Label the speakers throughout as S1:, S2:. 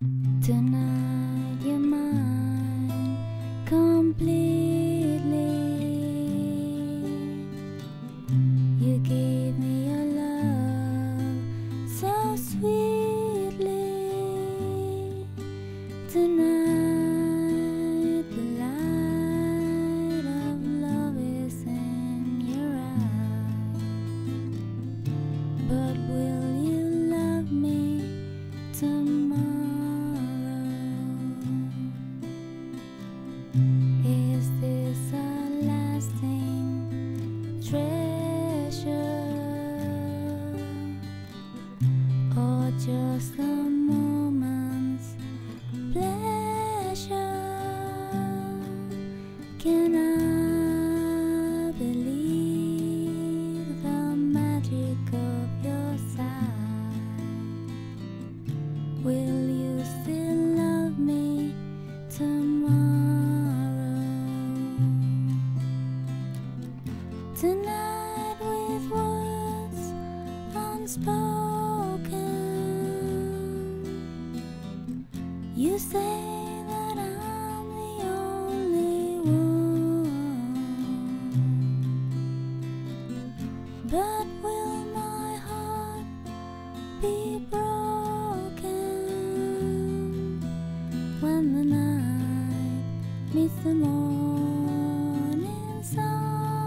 S1: Tonight you're mine completely. You gave me your love so sweetly. Tonight the light of love is in your eyes. But will you love me tomorrow? Is this a lasting treasure, or just a moment's pleasure? Can I believe the magic of your sight? Will you still love me tomorrow? Tonight with words unspoken, you say that I'm the only one. But will my heart be broken when the night meets the morning sun?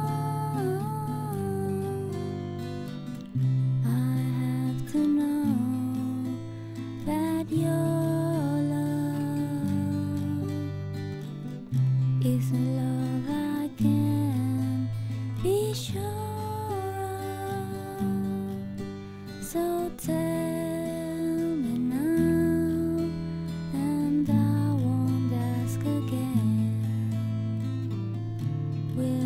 S1: I have to know that your love is a love I can be sure of. So tell me now, and I won't ask again. Will